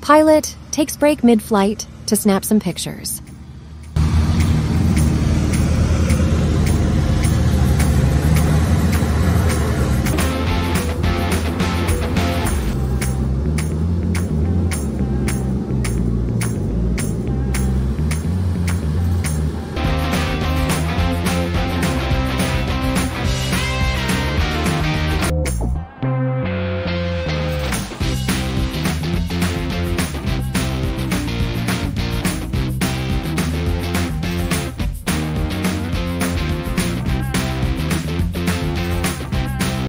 Pilot takes break mid-flight to snap some pictures.